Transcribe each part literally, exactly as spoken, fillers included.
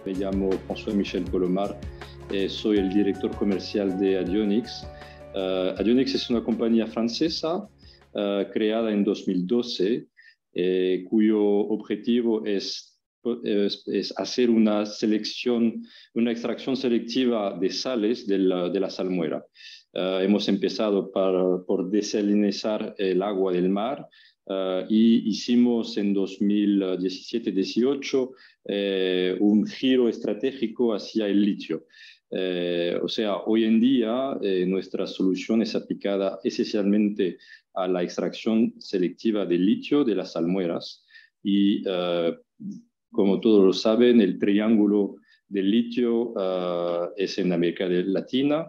Me llamo François-Michel Colomar, eh, soy el director comercial de Adionics. Uh, Adionics es una compañía francesa uh, creada en dos mil doce, eh, cuyo objetivo es, es, es, hacer una selección, una extracción selectiva de sales de la, de la salmuera. Uh, hemos empezado para, por desalinizar el agua del mar. Uh, y hicimos en dos mil diecisiete dieciocho eh, un giro estratégico hacia el litio. Eh, o sea, hoy en día eh, nuestra solución es aplicada esencialmente a la extracción selectiva de litio de las salmueras y, uh, como todos lo saben, el triángulo del litio uh, es en América Latina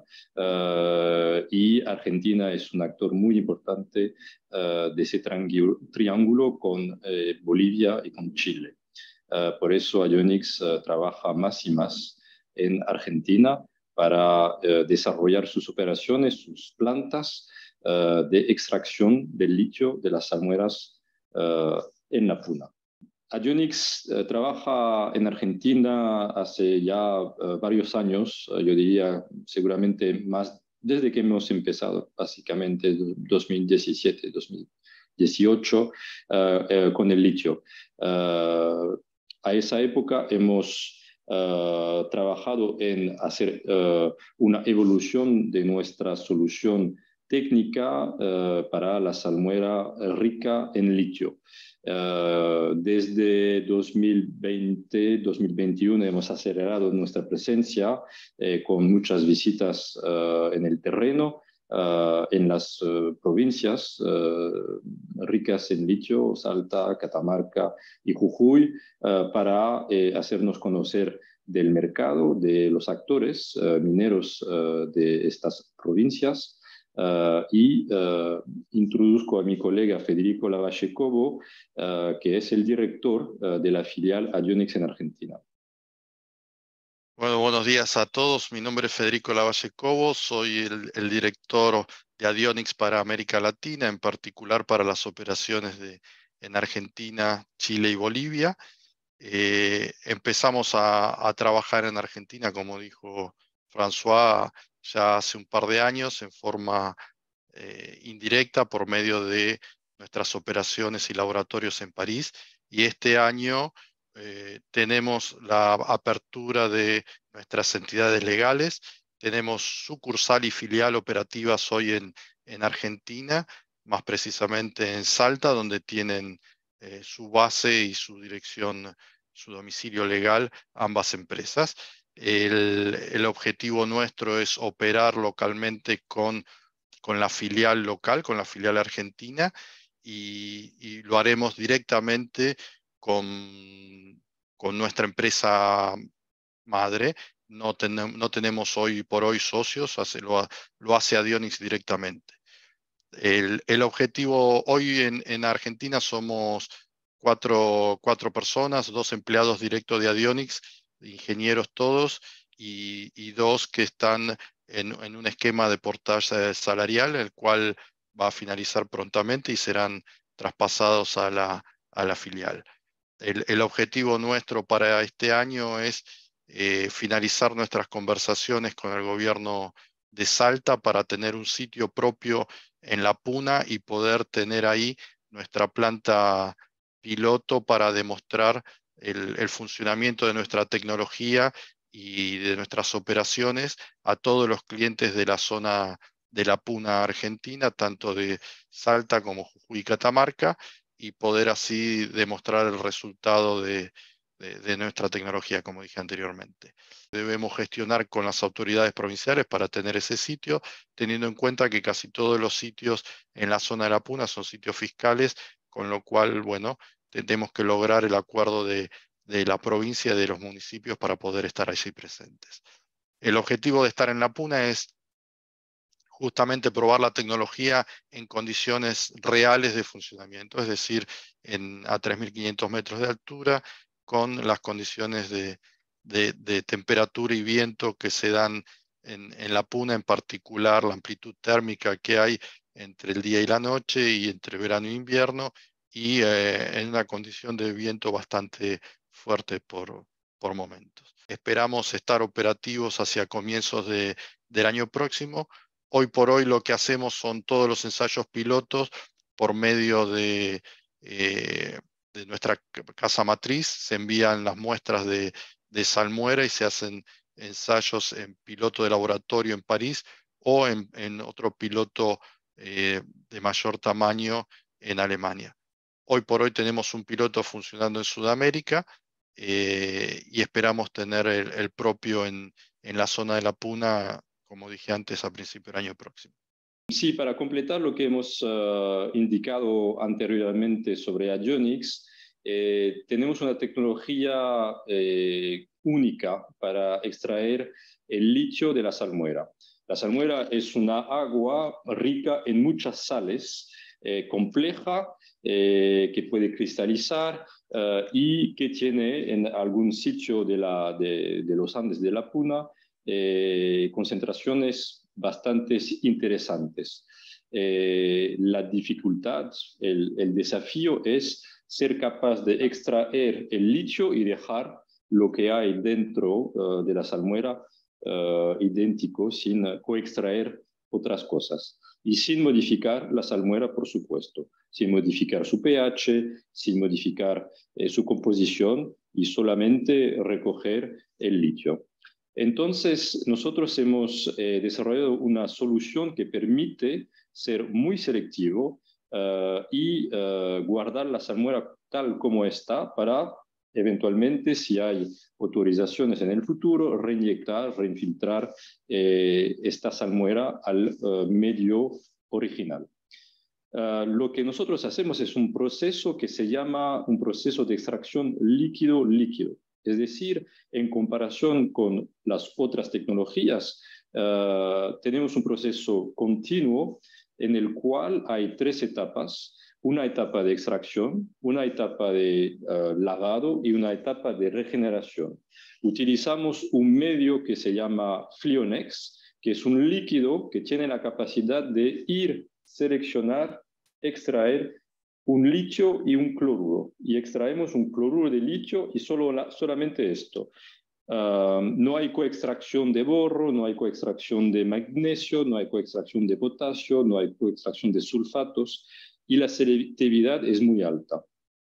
uh, y Argentina es un actor muy importante uh, de ese triángulo con eh, Bolivia y con Chile. Uh, por eso Adionics uh, trabaja más y más en Argentina para uh, desarrollar sus operaciones, sus plantas uh, de extracción del litio de las salmueras uh, en la Puna. Adionics uh, trabaja en Argentina hace ya uh, varios años, uh, yo diría seguramente más desde que hemos empezado, básicamente dos mil diecisiete, dos mil dieciocho, uh, uh, con el litio. Uh, a esa época hemos uh, trabajado en hacer uh, una evolución de nuestra solución técnica uh, para la salmuera rica en litio. Uh, desde dos mil veinte, dos mil veintiuno hemos acelerado nuestra presencia eh, con muchas visitas uh, en el terreno, uh, en las uh, provincias uh, ricas en litio, Salta, Catamarca y Jujuy, uh, para eh, hacernos conocer del mercado, de los actores uh, mineros uh, de estas provincias. Uh, y uh, introduzco a mi colega Federico Lavalle Cobo, uh, que es el director uh, de la filial Adionics en Argentina. Bueno, buenos días a todos. Mi nombre es Federico Lavalle Cobo, soy el, el director de Adionics para América Latina, en particular para las operaciones de, en Argentina, Chile y Bolivia. Eh, empezamos a, a trabajar en Argentina, como dijo François, ya hace un par de años en forma eh, indirecta por medio de nuestras operaciones y laboratorios en París. Y este año eh, tenemos la apertura de nuestras entidades legales. Tenemos sucursal y filial operativas hoy en, en Argentina, más precisamente en Salta, donde tienen eh, su base y su dirección, su domicilio legal, ambas empresas. El, el objetivo nuestro es operar localmente con con la filial local, con la filial argentina, y, y lo haremos directamente con, con nuestra empresa madre. No, ten, no tenemos hoy por hoy socios, hace, lo, lo hace Adionics directamente. El, el objetivo hoy en, en Argentina somos cuatro, cuatro personas, dos empleados directos de Adionics, ingenieros todos, y, y dos que están en, en un esquema de portaje salarial, el cual va a finalizar prontamente y serán traspasados a la, a la filial. El, el objetivo nuestro para este año es eh, finalizar nuestras conversaciones con el gobierno de Salta para tener un sitio propio en la Puna y poder tener ahí nuestra planta piloto para demostrar el, el funcionamiento de nuestra tecnología y de nuestras operaciones a todos los clientes de la zona de la Puna Argentina, tanto de Salta como Jujuy y Catamarca, y poder así demostrar el resultado de, de, de nuestra tecnología, como dije anteriormente. Debemos gestionar con las autoridades provinciales para tener ese sitio, teniendo en cuenta que casi todos los sitios en la zona de la Puna son sitios fiscales, con lo cual, bueno, tenemos que lograr el acuerdo de, de la provincia y de los municipios para poder estar allí presentes. El objetivo de estar en la Puna es justamente probar la tecnología en condiciones reales de funcionamiento, es decir, en, a tres mil quinientos metros de altura, con las condiciones de, de, de temperatura y viento que se dan en, en la Puna, en particular la amplitud térmica que hay entre el día y la noche y entre verano e invierno, y eh, en una condición de viento bastante fuerte por, por momentos. Esperamos estar operativos hacia comienzos de, del año próximo. Hoy por hoy lo que hacemos son todos los ensayos pilotos por medio de, eh, de nuestra casa matriz. Se envían las muestras de, de salmuera y se hacen ensayos en piloto de laboratorio en París o en, en otro piloto eh, de mayor tamaño en Alemania. Hoy por hoy tenemos un piloto funcionando en Sudamérica eh, y esperamos tener el, el propio en, en la zona de la Puna, como dije antes, a principio del año próximo. Sí, para completar lo que hemos uh, indicado anteriormente sobre Adionics, eh, tenemos una tecnología eh, única para extraer el litio de la salmuera. La salmuera es una agua rica en muchas sales, eh, compleja, eh, que puede cristalizar uh, y que tiene en algún sitio de, la, de, de los Andes de la Puna eh, concentraciones bastante interesantes. Eh, la dificultad, el, el desafío es ser capaz de extraer el litio y dejar lo que hay dentro uh, de la salmuera uh, idéntico, sin coextraer otras cosas. Y sin modificar la salmuera, por supuesto, sin modificar su pH, sin modificar eh, su composición y solamente recoger el litio. Entonces, nosotros hemos eh, desarrollado una solución que permite ser muy selectivo uh, y uh, guardar la salmuera tal como está para, eventualmente, si hay autorizaciones en el futuro, reinyectar, reinfiltrar eh, esta salmuera al uh, medio original. Uh, lo que nosotros hacemos es un proceso que se llama un proceso de extracción líquido-líquido. Es decir, en comparación con las otras tecnologías, uh, tenemos un proceso continuo en el cual hay tres etapas. Una etapa de extracción, una etapa de uh, lavado y una etapa de regeneración. Utilizamos un medio que se llama Flionex, que es un líquido que tiene la capacidad de ir, seleccionar, extraer un litio y un cloruro. Y extraemos un cloruro de litio y solo la, solamente esto. Uh, no hay coextracción de borro, no hay coextracción de magnesio, no hay coextracción de potasio, no hay coextracción de sulfatos y la selectividad es muy alta.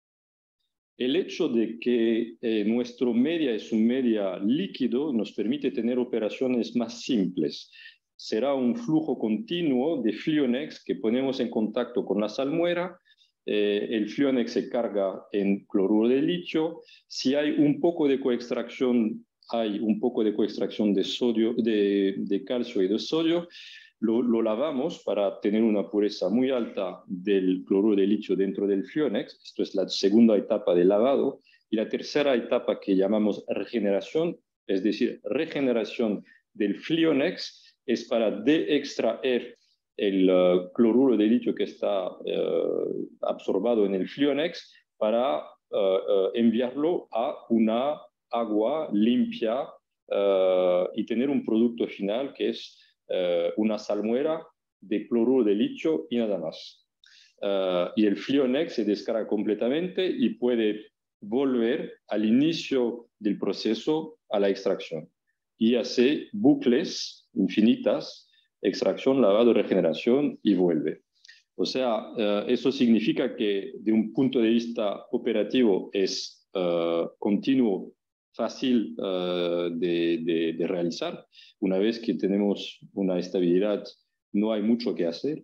El hecho de que eh, nuestro media es un media líquido nos permite tener operaciones más simples. Será un flujo continuo de Flionex que ponemos en contacto con la salmuera. Eh, el Flionex se carga en cloruro de litio. Si hay un poco de coextracción, hay un poco de coextracción de, sodio, de, de calcio y de sodio. Lo, lo lavamos para tener una pureza muy alta del cloruro de litio dentro del Flionex. Esto es la segunda etapa del lavado. Y la tercera etapa que llamamos regeneración, es decir, regeneración del Flionex, es para de extraer el uh, cloruro de litio que está uh, absorbado en el Flionex para uh, uh, enviarlo a una agua limpia uh, y tener un producto final que es uh, una salmuera de cloruro de litio y nada más. Uh, y el Flionex se descarga completamente y puede volver al inicio del proceso a la extracción y hace bucles infinitas, extracción, lavado, regeneración y vuelve. O sea, uh, eso significa que de un punto de vista operativo es uh, continuo, fácil uh, de, de, de realizar. Una vez que tenemos una estabilidad, no hay mucho que hacer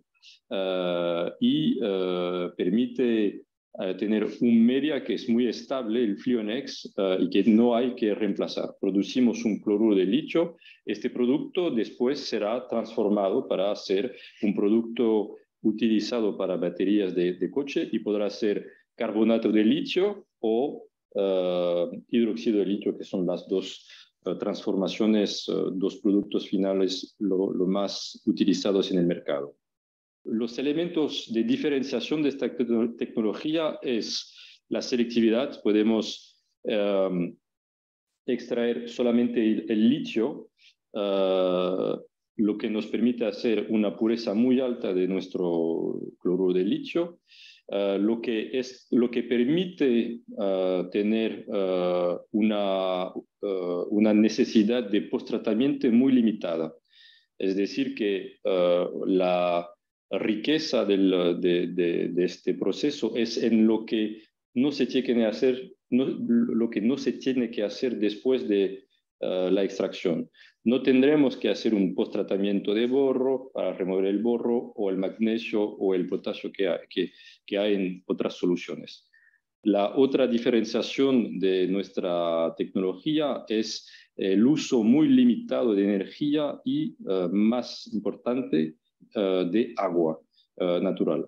uh, y uh, permite uh, tener un media que es muy estable, el Flionex, uh, y que no hay que reemplazar. Producimos un cloruro de litio. Este producto después será transformado para hacer un producto utilizado para baterías de, de coche y podrá ser carbonato de litio o uh, hidróxido de litio, que son las dos uh, transformaciones, uh, dos productos finales lo, lo más utilizados en el mercado. Los elementos de diferenciación de esta te tecnología es la selectividad. Podemos um, extraer solamente el, el litio, uh, lo que nos permite hacer una pureza muy alta de nuestro cloruro de litio. uh, lo, que es, lo que permite uh, tener uh, una, uh, una necesidad de post-tratamiento muy limitada. Es decir, que uh, la riqueza del, de, de, de este proceso es en lo que no se tiene que hacer, no, lo que no se tiene que hacer después de uh, la extracción. No tendremos que hacer un post-tratamiento de borro para remover el borro o el magnesio o el potasio que hay, que, que hay en otras soluciones. La otra diferenciación de nuestra tecnología es el uso muy limitado de energía y, uh, más importante, uh, de agua uh, natural,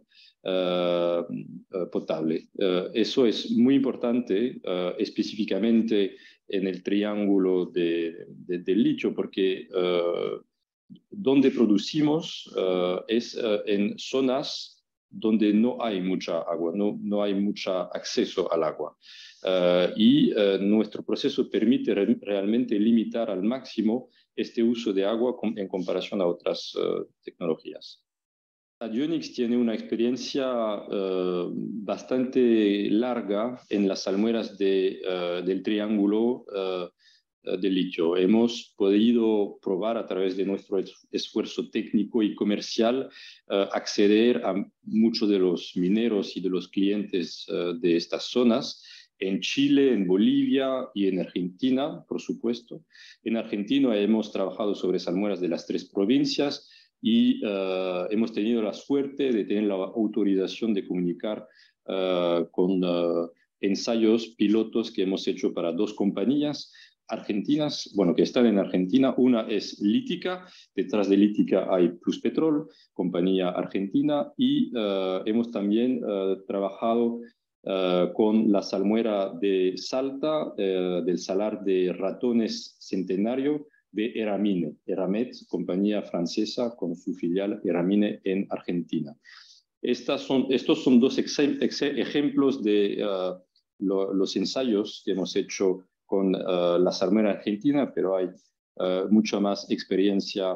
uh, uh, potable. Uh, eso es muy importante, uh, específicamente en el triángulo de, de, del litio, porque uh, donde producimos uh, es uh, en zonas donde no hay mucha agua, no, no hay mucho acceso al agua. Uh, y uh, nuestro proceso permite re realmente limitar al máximo este uso de agua com en comparación a otras uh, tecnologías. Adionics tiene una experiencia uh, bastante larga en las salmueras de, uh, del triángulo uh, del litio. Hemos podido probar a través de nuestro esfuerzo técnico y comercial uh, acceder a muchos de los mineros y de los clientes uh, de estas zonas en Chile, en Bolivia y en Argentina, por supuesto. En Argentina hemos trabajado sobre salmueras de las tres provincias y uh, hemos tenido la suerte de tener la autorización de comunicar uh, con uh, ensayos pilotos que hemos hecho para dos compañías argentinas, bueno, que están en Argentina. Una es Lítica, detrás de Lítica hay Pluspetrol, compañía argentina, y uh, hemos también uh, trabajado uh, con la salmuera de Salta, uh, del salar de ratones centenario de Eramine, Eramet, compañía francesa con su filial Eramine en Argentina. Estas son, estos son dos ejemplos de uh, lo, los ensayos que hemos hecho con uh, la salmuera argentina, pero hay uh, mucha más experiencia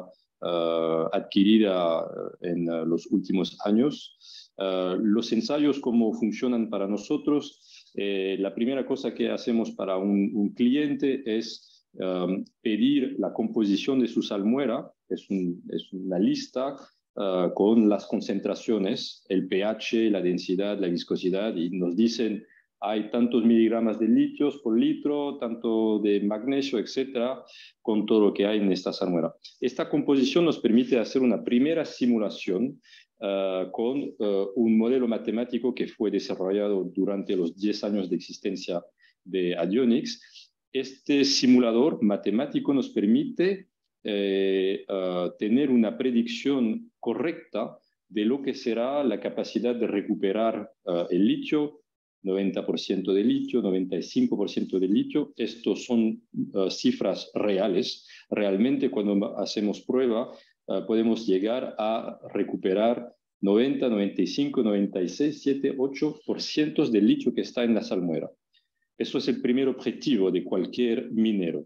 uh, adquirida en uh, los últimos años. Uh, los ensayos, cómo funcionan para nosotros, eh, la primera cosa que hacemos para un, un cliente es um, pedir la composición de su salmuera, es, un, es una lista uh, con las concentraciones, el pH, la densidad, la viscosidad, y nos dicen hay tantos miligramos de litios por litro, tanto de magnesio, etcétera, con todo lo que hay en esta salmuera. Esta composición nos permite hacer una primera simulación uh, con uh, un modelo matemático que fue desarrollado durante los diez años de existencia de Adionics. Este simulador matemático nos permite eh, uh, tener una predicción correcta de lo que será la capacidad de recuperar uh, el litio, noventa por ciento de litio, noventa y cinco por ciento de litio. Estos son uh, cifras reales. Realmente, cuando hacemos prueba, uh, podemos llegar a recuperar noventa, noventa y cinco, noventa y seis, siete, ocho por ciento del litio que está en la salmuera. Eso es el primer objetivo de cualquier minero.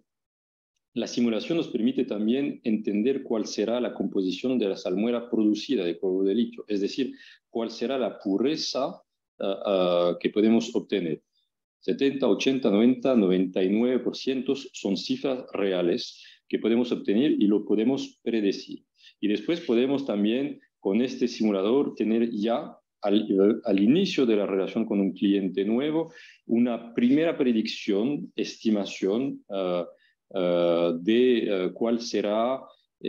La simulación nos permite también entender cuál será la composición de la salmuera producida de cloruro de litio, es decir, cuál será la pureza Uh, uh, que podemos obtener. setenta, ochenta, noventa, noventa y nueve por ciento son cifras reales que podemos obtener y lo podemos predecir. Y después podemos también, con este simulador, tener ya al, al inicio de la relación con un cliente nuevo, una primera predicción, estimación uh, uh, de uh, cuál será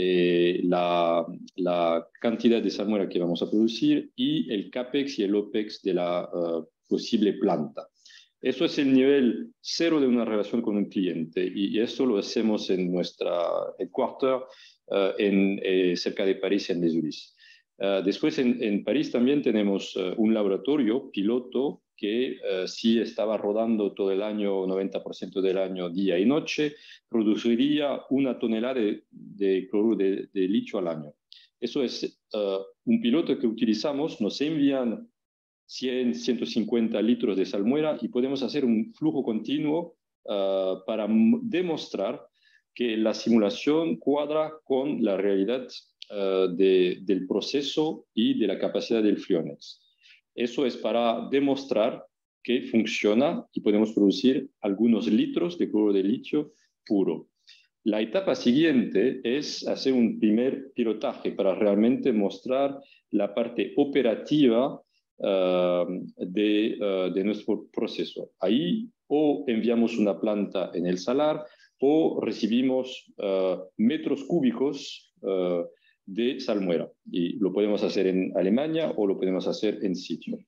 Eh, la, la cantidad de salmuera que vamos a producir y el CAPEX y el OPEX de la uh, posible planta. Eso es el nivel cero de una relación con un cliente y, y esto lo hacemos en nuestra headquarter uh, en, eh, cerca de París, en Les Ulis. Uh, después en, en París también tenemos uh, un laboratorio piloto que uh, sí estaba rodando todo el año, noventa por ciento del año, día y noche, produciría una tonelada de, de cloruro de, de litio al año. Eso es uh, un piloto que utilizamos, nos envían cien, ciento cincuenta litros de salmuera y podemos hacer un flujo continuo uh, para demostrar que la simulación cuadra con la realidad uh, de, del proceso y de la capacidad del Flionex. Eso es para demostrar que funciona y podemos producir algunos litros de cloruro de litio puro. La etapa siguiente es hacer un primer pilotaje para realmente mostrar la parte operativa uh, de, uh, de nuestro proceso. Ahí o enviamos una planta en el salar o recibimos uh, metros cúbicos uh, de salmuera. Y lo podemos hacer en Alemania o lo podemos hacer en sitio.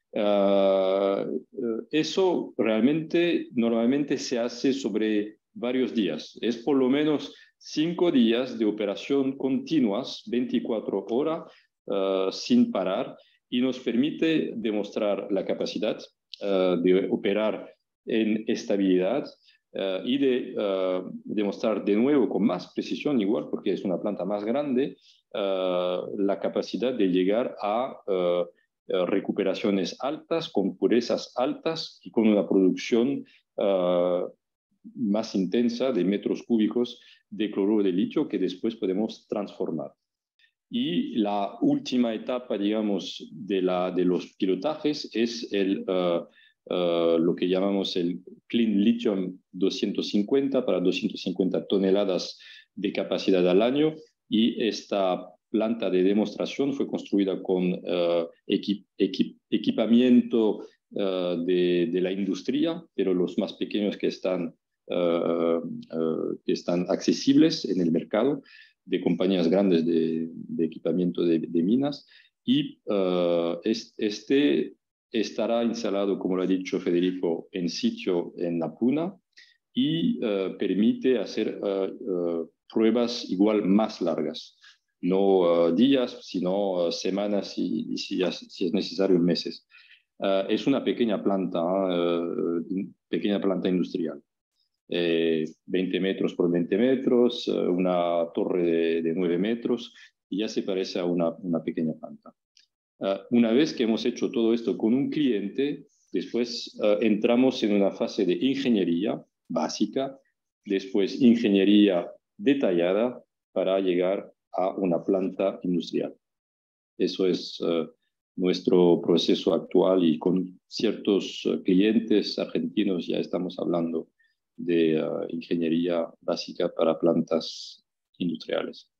Uh, eso realmente normalmente se hace sobre varios días. Es por lo menos cinco días de operación continuas, veinticuatro horas, uh, sin parar, y nos permite demostrar la capacidad uh, de operar en estabilidad uh, y de uh, demostrar de nuevo con más precisión, igual porque es una planta más grande, uh, la capacidad de llegar a uh, recuperaciones altas, con purezas altas y con una producción uh, más intensa de metros cúbicos de cloruro de litio que después podemos transformar. Y la última etapa, digamos, de, la, de los pilotajes es el, uh, uh, lo que llamamos el Clean Lithium doscientos cincuenta para doscientas cincuenta toneladas de capacidad al año, y esta planta de demostración fue construida con uh, equip, equip, equipamiento uh, de, de la industria, pero los más pequeños que están Uh, uh, que están accesibles en el mercado, de compañías grandes de, de equipamiento de, de minas, y uh, este estará instalado, como lo ha dicho Federico, en sitio en la Puna, y uh, permite hacer uh, uh, pruebas igual más largas, no uh, días, sino uh, semanas y, y si, si es necesario, meses. Uh, es una pequeña planta, uh, pequeña planta industrial. Eh, veinte metros por veinte metros, eh, una torre de, de nueve metros, y ya se parece a una, una pequeña planta. Uh, una vez que hemos hecho todo esto con un cliente, después uh, entramos en una fase de ingeniería básica, después ingeniería detallada para llegar a una planta industrial. Eso es uh, nuestro proceso actual, y con ciertos uh, clientes argentinos ya estamos hablando de uh, ingeniería básica para plantas industriales.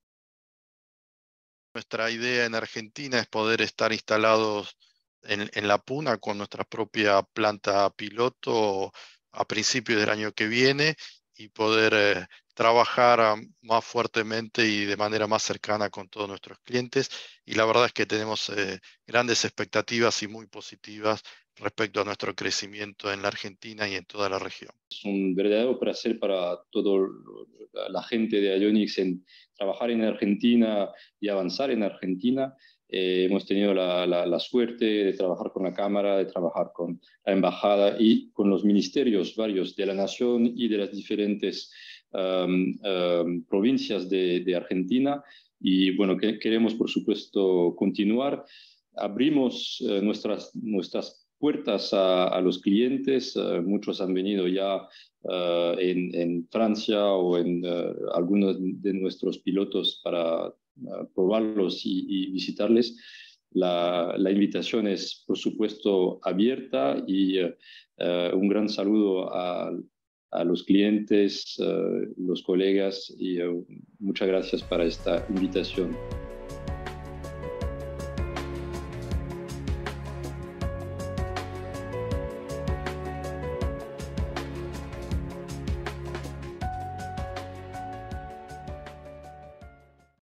Nuestra idea en Argentina es poder estar instalados en, en la Puna con nuestra propia planta piloto a principios del año que viene, y poder eh, trabajar uh, más fuertemente y de manera más cercana con todos nuestros clientes. Y la verdad es que tenemos eh, grandes expectativas y muy positivas respecto a nuestro crecimiento en la Argentina y en toda la región. Es un verdadero placer para toda la gente de Adionics en trabajar en Argentina y avanzar en Argentina. Eh, hemos tenido la, la, la suerte de trabajar con la Cámara, de trabajar con la Embajada y con los ministerios varios de la Nación y de las diferentes um, um, provincias de, de Argentina. Y bueno, que, queremos por supuesto continuar. Abrimos uh, nuestras, nuestras puertas a, a los clientes. Uh, muchos han venido ya uh, en, en Francia o en uh, algunos de nuestros pilotos para uh, probarlos y, y visitarles. La, la invitación es, por supuesto, abierta, y uh, uh, un gran saludo a, a los clientes, uh, los colegas, y uh, muchas gracias para esta invitación.